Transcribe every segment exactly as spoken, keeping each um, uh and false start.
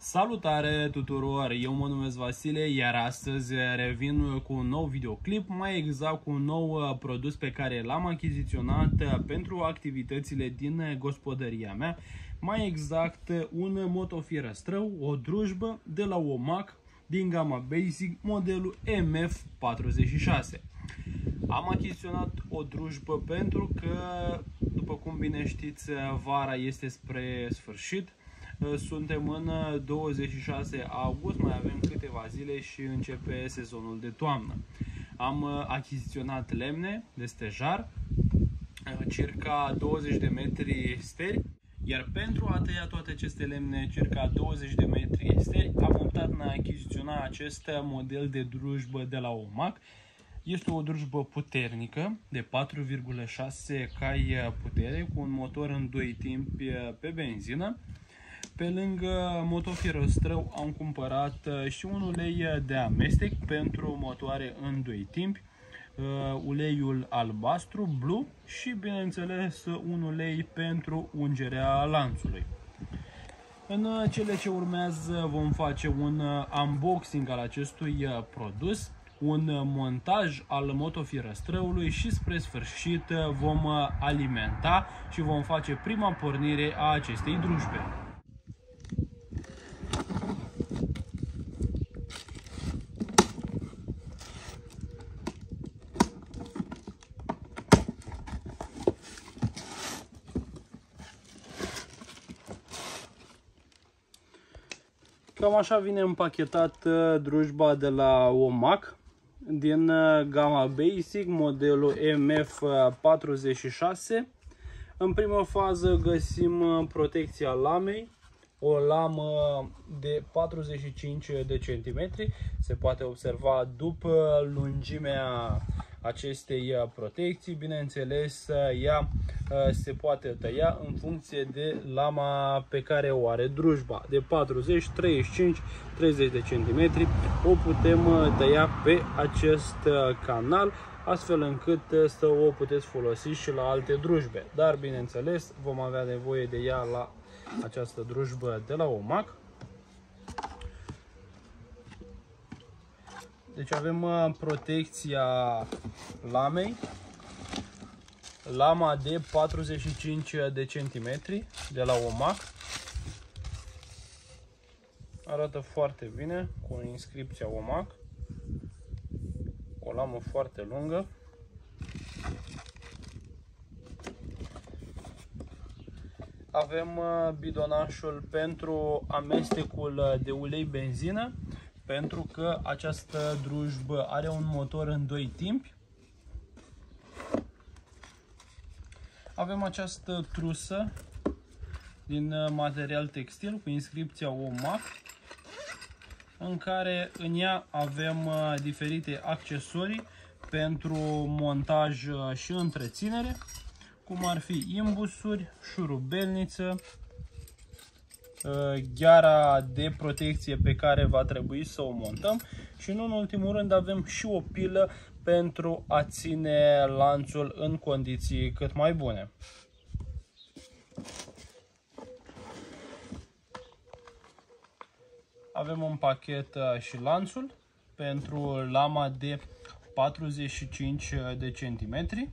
Salutare tuturor! Eu mă numesc Vasile, iar astăzi revin cu un nou videoclip, mai exact cu un nou produs pe care l-am achiziționat pentru activitățile din gospodăria mea, mai exact un motofierăstrău, o drujbă de la OMAC din gama Basic, modelul M F patruzeci și șase. Am achiziționat o drujbă pentru că, după cum bine știți, vara este spre sfârșit. Suntem în douăzeci și șase august, mai avem câteva zile și începe sezonul de toamnă. Am achiziționat lemne de stejar, circa douăzeci de metri steri, iar pentru a tăia toate aceste lemne, circa douăzeci de metri steri, am optat în a achiziționa acest model de drujbă de la OMAC. Este o drujbă puternică de patru virgulă șase cai putere, cu un motor în doi timpi pe benzină. Pe lângă motofierăstrău am cumpărat și un ulei de amestec pentru motoare în doi timpi, uleiul albastru, blue, și bineînțeles un ulei pentru ungerea lanțului. În cele ce urmează vom face un unboxing al acestui produs, un montaj al motofierăstrăului și spre sfârșit vom alimenta și vom face prima pornire a acestei drujbe. Cam așa vine împachetat drujba de la OMAC din gama Basic, modelul M F patruzeci și șase. În primă fază găsim protecția lamei, o lamă de patruzeci și cinci de centimetri. Se poate observa după lungimea acestei protecții. Bineînțeles, ea se poate tăia în funcție de lama pe care o are drujba. De patruzeci, treizeci și cinci, treizeci de centimetri o putem tăia pe acest canal, astfel încât să o puteți folosi și la alte drujbe. Dar, bineînțeles, vom avea nevoie de ea la această drujbă de la OMAC. Deci avem protecția lamei, lama de patruzeci și cinci de centimetri de la OMAC. Arată foarte bine, cu inscripția OMAC. O lamă foarte lungă. Avem bidonașul pentru amestecul de ulei benzină, pentru că această drujbă are un motor în doi timpi. Avem această trusă din material textil cu inscripția OMAC, în care în ea avem diferite accesorii pentru montaj și întreținere, cum ar fi imbusuri, șurubelniță, gheara de protecție pe care va trebui să o montăm și, nu în ultimul rând, avem și o pilă pentru a ține lanțul în condiții cât mai bune. Avem un pachet și lanțul pentru lama de patruzeci și cinci de centimetri.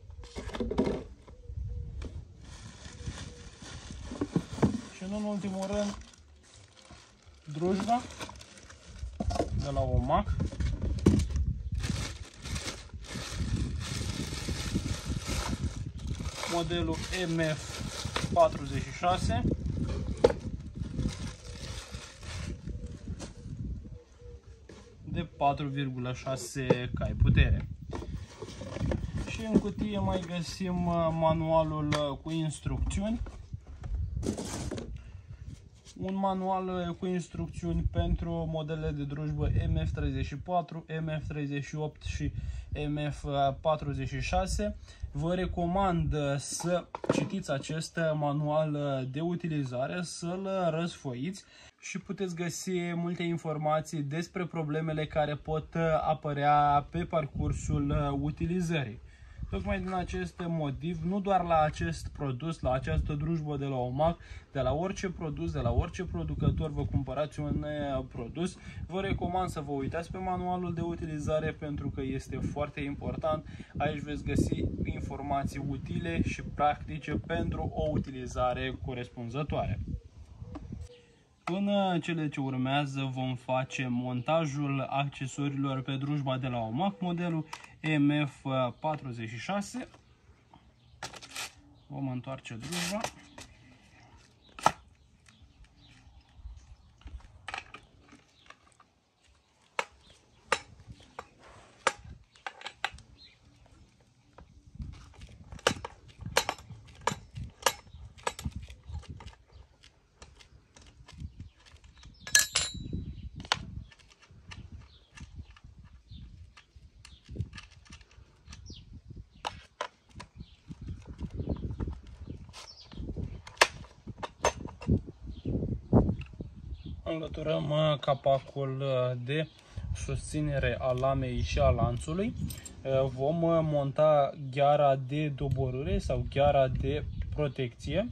Și, nu în ultimul rând, drujba de la OMAC. Modelul M F patruzeci și șase. De patru virgulă șase cai putere. Și în cutie mai găsim manualul cu instrucțiuni. Un manual cu instrucțiuni pentru modelele de drujbă M F treizeci și patru, M F treizeci și opt și M F patruzeci și șase. Vă recomand să citiți acest manual de utilizare, să-l răsfoiți și puteți găsi multe informații despre problemele care pot apărea pe parcursul utilizării. Tocmai din acest motiv, nu doar la acest produs, la această drujbă de la OMAC, de la orice produs, de la orice producător vă cumpărați un produs, vă recomand să vă uitați pe manualul de utilizare pentru că este foarte important. Aici veți găsi informații utile și practice pentru o utilizare corespunzătoare. În cele ce urmează vom face montajul accesoriilor pe drujba de la OMAC, modelul E M F patruzeci și șase. Vom întoarce drujba. Înlăturăm capacul de susținere a lamei și a lanțului. Vom monta gheara de doborâre sau gheara de protecție.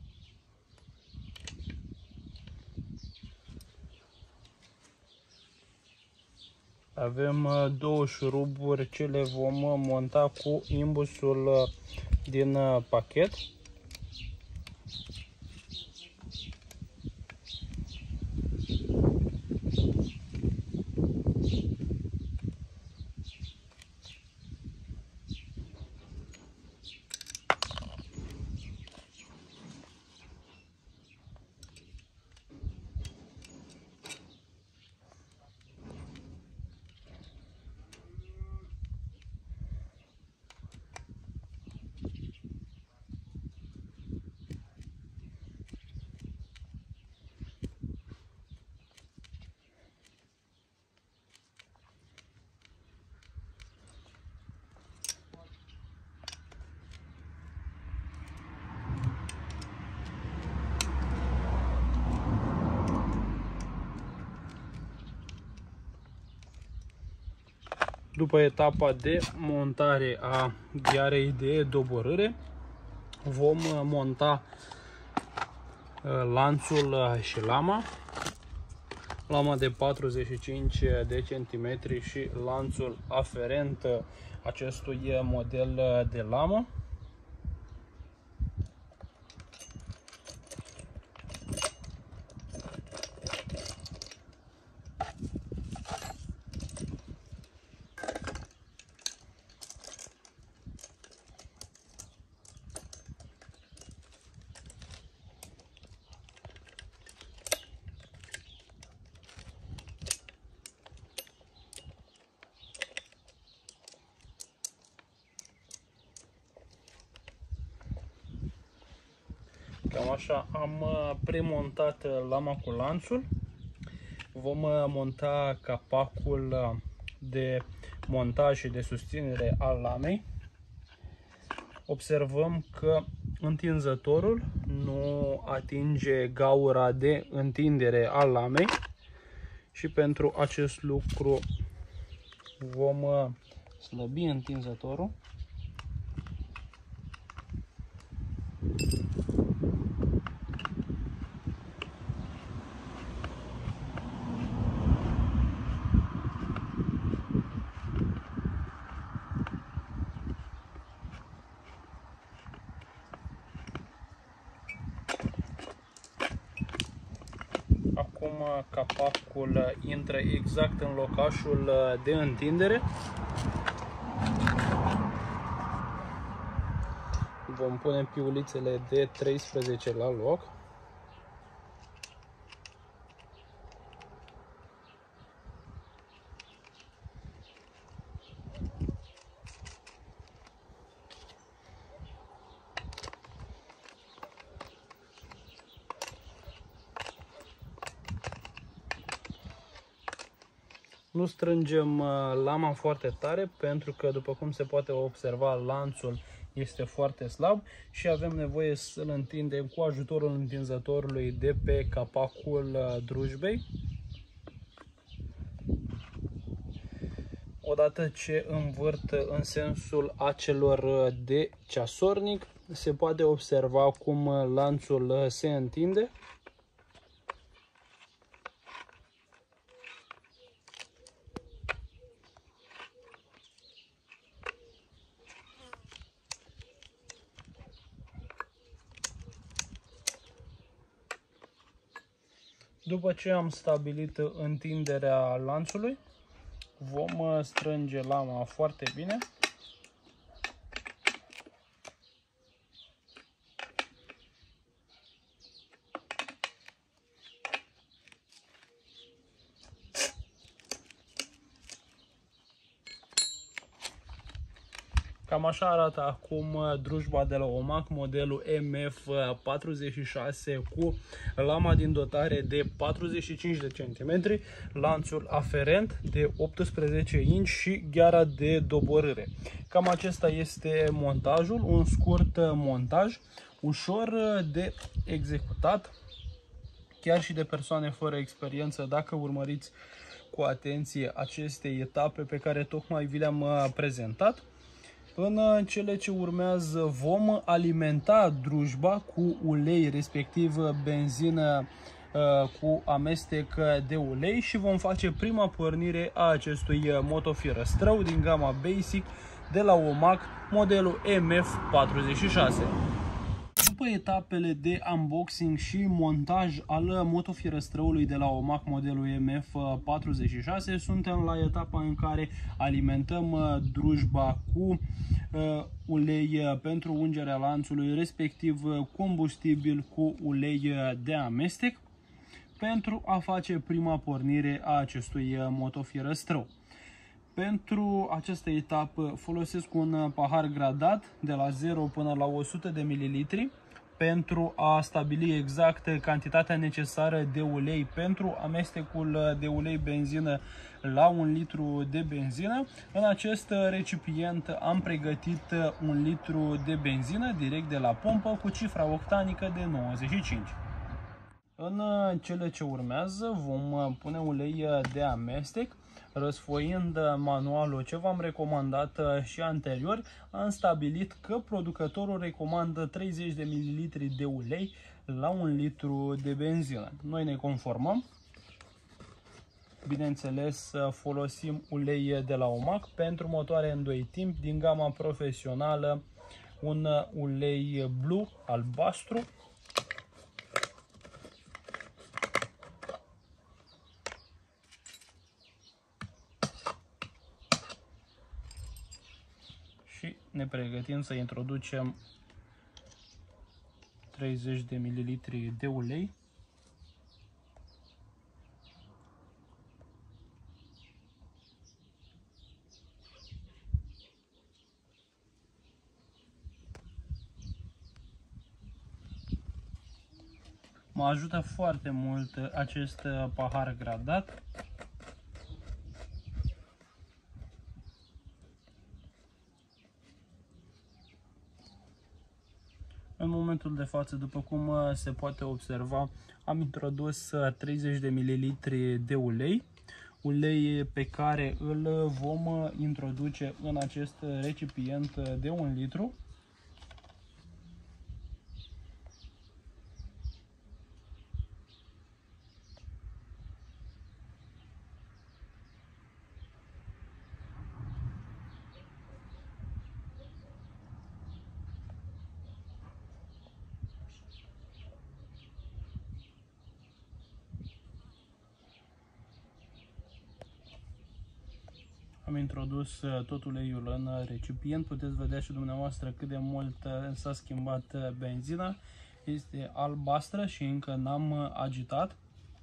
Avem două șuruburi ce le vom monta cu imbusul din pachet. După etapa de montare a ghearei de doborâre, vom monta lanțul și lama, lama de patruzeci și cinci de centimetri și lanțul aferent acestui model de lamă. Cam așa am premontat lama cu lanțul. Vom monta capacul de montaj și de susținere al lamei. Observăm că întinzătorul nu atinge gaura de întindere al lamei și pentru acest lucru vom slăbi întinzătorul. Acum capacul intră exact în locașul de întindere. Vom pune piulițele de treisprezece la loc. Nu strângem lama foarte tare pentru că, după cum se poate observa, lanțul este foarte slab și avem nevoie să-l întindem cu ajutorul întinzătorului de pe capacul drujbei. Odată ce învârt în sensul acelor de ceasornic, se poate observa cum lanțul se întinde. După ce am stabilit întinderea lanțului, vom strânge lama foarte bine. Cam așa arată acum drujba de la OMAC, modelul M F patruzeci și șase, cu lama din dotare de patruzeci și cinci de centimetri, lanțul aferent de optsprezece inci și gheara de doborâre. Cam acesta este montajul, un scurt montaj, ușor de executat, chiar și de persoane fără experiență, dacă urmăriți cu atenție aceste etape pe care tocmai vi le-am prezentat. În cele ce urmează vom alimenta drujba cu ulei, respectiv benzină cu amestec de ulei, și vom face prima pornire a acestui motofierăstrău din gama Basic de la OMAC, modelul M F patruzeci și șase. După etapele de unboxing și montaj al motofierăstrăului de la OMAC, modelul M F patruzeci și șase, suntem la etapa în care alimentăm drujba cu uh, ulei pentru ungerea lanțului, respectiv combustibil cu ulei de amestec, pentru a face prima pornire a acestui motofierăstrău. Pentru această etapă folosesc un pahar gradat de la zero până la o sută de mililitri pentru a stabili exact cantitatea necesară de ulei pentru amestecul de ulei benzină la un litru de benzină. În acest recipient am pregătit un litru de benzină direct de la pompă cu cifra octanică de nouăzeci și cinci. În cele ce urmează vom pune ulei de amestec. Răsfoind manualul ce v-am recomandat și anterior, am stabilit că producătorul recomandă treizeci de mililitri de ulei la un litru de benzină. Noi ne conformăm. Bineînțeles, folosim ulei de la OMAC pentru motoare în doi timpi din gama profesională, un ulei Blue albastru. Și ne pregătim să introducem treizeci de mililitri de ulei. Mă ajută foarte mult acest pahar gradat. În momentul de față, după cum se poate observa, am introdus treizeci de mililitri de ulei. Ulei pe care îl vom introduce în acest recipient de un litru. Am introdus tot uleiul în recipient. Puteți vedea și dumneavoastră cât de mult s-a schimbat benzina. Este albastră și încă n-am agitat.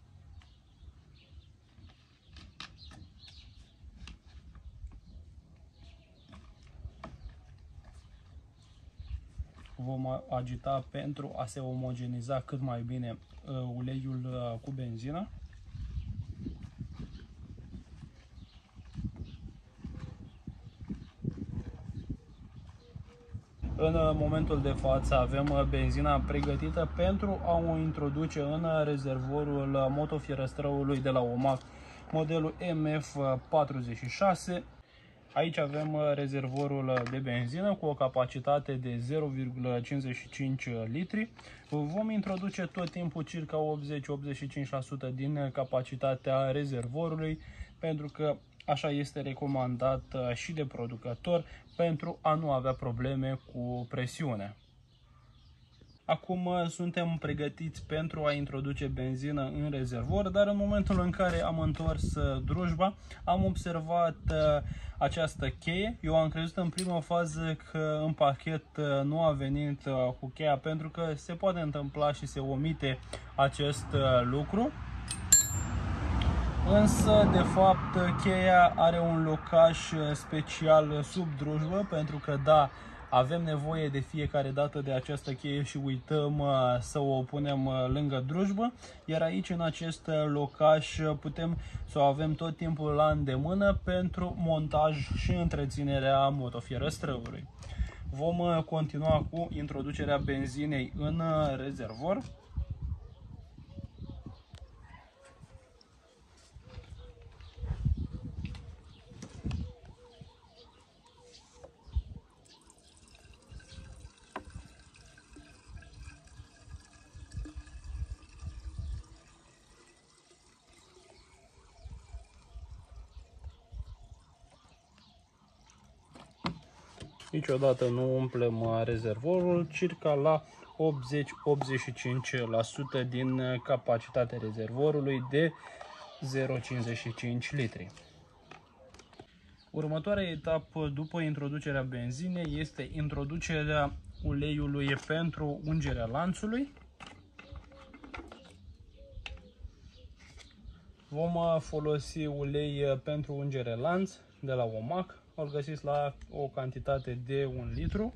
Vom agita pentru a se omogeniza cât mai bine uleiul cu benzină. În momentul de față avem benzina pregătită pentru a o introduce în rezervorul motofierăstrăului de la OMAC, modelul M F patruzeci și șase. Aici avem rezervorul de benzină cu o capacitate de zero virgulă cincizeci și cinci litri. Vom introduce tot timpul circa optzeci la optzeci și cinci la sută din capacitatea rezervorului, pentru că așa este recomandat și de producător pentru a nu avea probleme cu presiune. Acum suntem pregătiți pentru a introduce benzină în rezervor, dar în momentul în care am întors drujba, am observat această cheie. Eu am crezut în prima fază că în pachet nu a venit cu cheia, pentru că se poate întâmpla și se omite acest lucru. Însă, de fapt, cheia are un locaș special sub drujbă, pentru că, da, avem nevoie de fiecare dată de această cheie și uităm să o punem lângă drujbă, iar aici, în acest locaș, putem să o avem tot timpul la îndemână pentru montaj și întreținerea motofierăstrăului. Vom continua cu introducerea benzinei în rezervor. Niciodată nu umplem rezervorul, circa la optzeci la optzeci și cinci la sută din capacitatea rezervorului de zero virgulă cincizeci și cinci litri. Următoarea etapă după introducerea benzinei este introducerea uleiului pentru ungerea lanțului. Vom folosi ulei pentru ungere lanț de la Omac. Îl găsiți la o cantitate de un litru.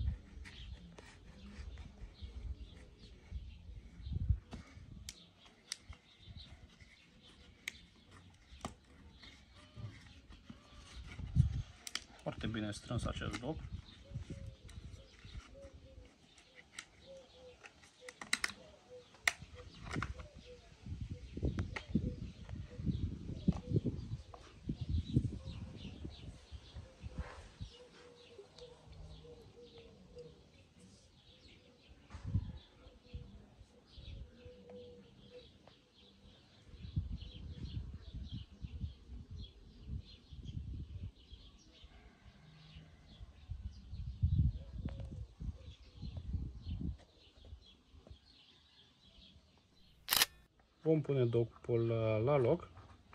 Foarte bine strâns acest dop. Vom pune dopul la loc.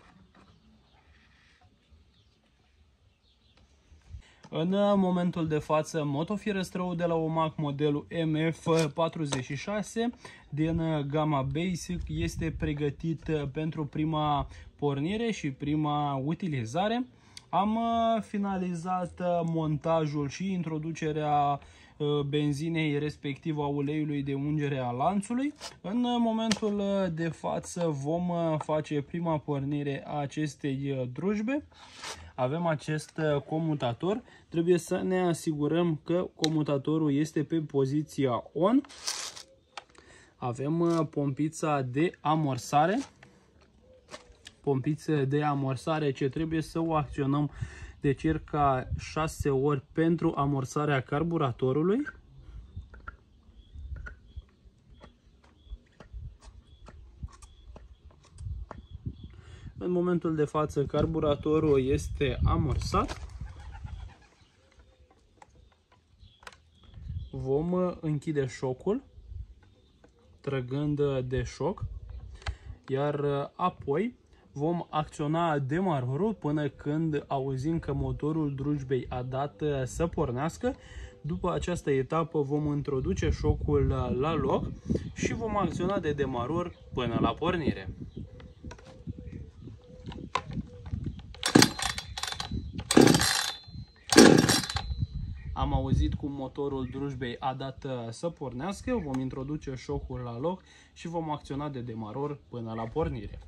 În momentul de față, motofierăstrăul de la Omac, modelul M F patruzeci și șase din gama Basic, este pregătit pentru prima pornire și prima utilizare. Am finalizat montajul și introducerea benzinei, respectiv a uleiului de ungere a lanțului. În momentul de față vom face prima pornire a acestei drujbe. Avem acest comutator. Trebuie să ne asigurăm că comutatorul este pe poziția on. Avem pompița de amorsare. Pompiță de amorsare ce trebuie să o acționăm de circa șase ori pentru amorsarea carburatorului. În momentul de față, carburatorul este amorsat. Vom închide șocul, trăgând de șoc, iar apoi vom acționa demarorul până când auzim că motorul drujbei a dat să pornească. După această etapă vom introduce șocul la loc și vom acționa de demaror până la pornire. Am auzit cum motorul drujbei a dat să pornească, vom introduce șocul la loc și vom acționa de demaror până la pornire.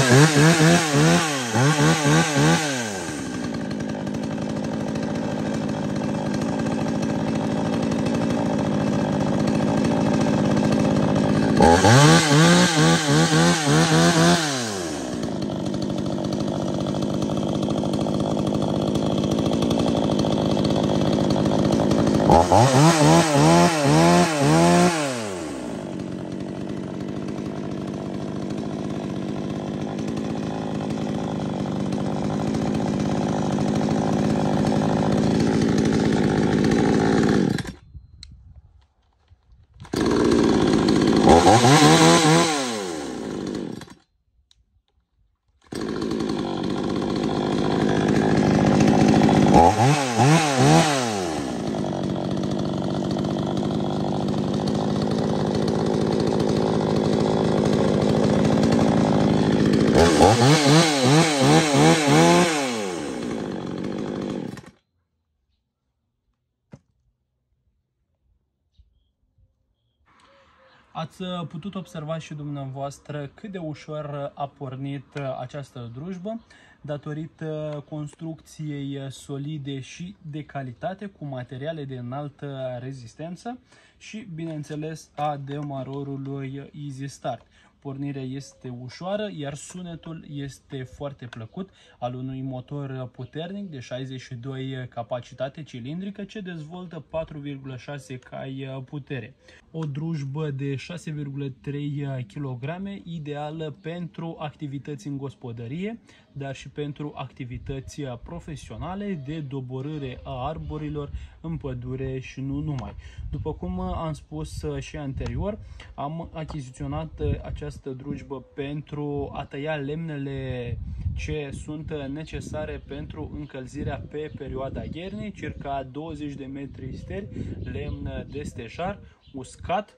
Ați putut observa și dumneavoastră cât de ușor a pornit această drujbă datorită construcției solide și de calitate cu materiale de înaltă rezistență și, bineînțeles, a demarorului Easy Start. Pornirea este ușoară, iar sunetul este foarte plăcut al unui motor puternic de șaizeci și doi capacitate cilindrică ce dezvoltă patru virgulă șase cai putere. O drujbă de șase virgulă trei kilograme, ideală pentru activități în gospodărie, dar și pentru activități profesionale de doborâre a arborilor în pădure și nu numai. După cum am spus și anterior, am achiziționat această drujbă pentru a tăia lemnele ce sunt necesare pentru încălzirea pe perioada iernii, circa douăzeci de metri steri, lemn de stejar, uscat.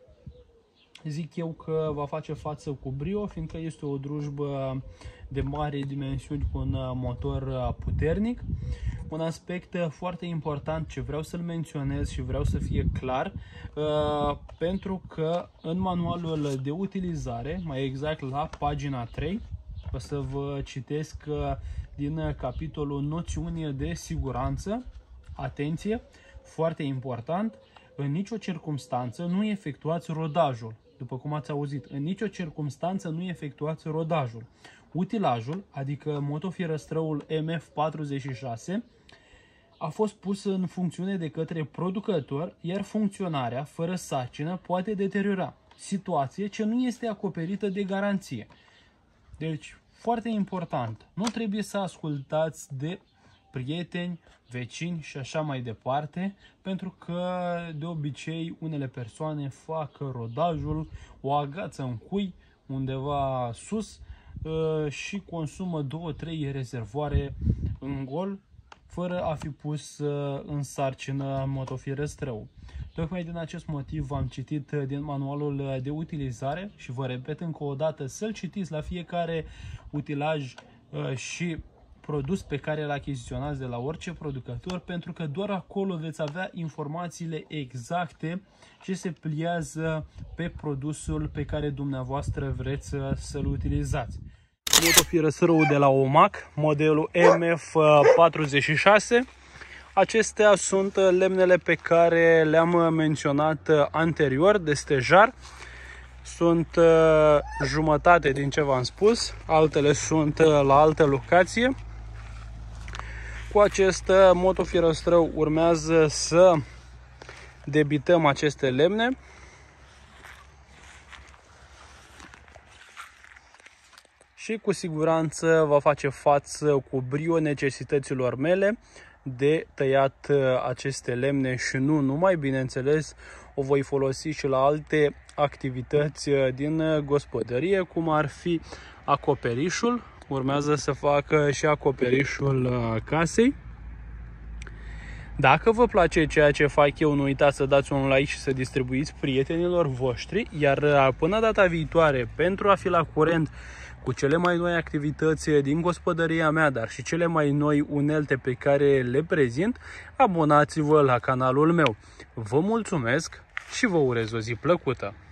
Zic eu că va face față cu brio, fiindcă este o drujbă de mare dimensiuni cu un motor puternic. Un aspect foarte important ce vreau să-l menționez și vreau să fie clar, uh, pentru că în manualul de utilizare, mai exact la pagina trei, o să vă citesc uh, din capitolul noțiuni de siguranță. Atenție, foarte important, în nicio circunstanță nu efectuați rodajul. După cum ați auzit, în nicio circunstanță nu efectuați rodajul. Utilajul, adică motofierăstrăul M F patruzeci și șase, a fost pus în funcțiune de către producător, iar funcționarea fără sarcină poate deteriora, situație ce nu este acoperită de garanție. Deci, foarte important, nu trebuie să ascultați de prieteni, vecini și așa mai departe, pentru că de obicei unele persoane fac rodajul, o agață în cui undeva sus și consumă două trei rezervoare în gol, fără a fi pus în sarcină motofierăstrăul. Tocmai din acest motiv am citit din manualul de utilizare și vă repet încă o dată să-l citiți la fiecare utilaj și produs pe care îl achiziționați de la orice producător, pentru că doar acolo veți avea informațiile exacte ce se pliază pe produsul pe care dumneavoastră vreți să-l utilizați. Motofierăstrăul de la Omac, modelul M F patruzeci și șase. Acestea sunt lemnele pe care le-am menționat anterior, de stejar. Sunt jumătate din ce v-am spus, altele sunt la altă locație. Cu acest motofierăstrău urmează să debităm aceste lemne. Și cu siguranță va face față cu brio necesităților mele de tăiat aceste lemne și nu numai, bineînțeles, o voi folosi și la alte activități din gospodărie, cum ar fi acoperișul. Urmează să facă și acoperișul casei. Dacă vă place ceea ce fac eu, nu uitați să dați un like și să distribuiți prietenilor voștri, iar până data viitoare, pentru a fi la curent cu cele mai noi activități din gospodăria mea, dar și cele mai noi unelte pe care le prezint, abonați-vă la canalul meu. Vă mulțumesc și vă urez o zi plăcută!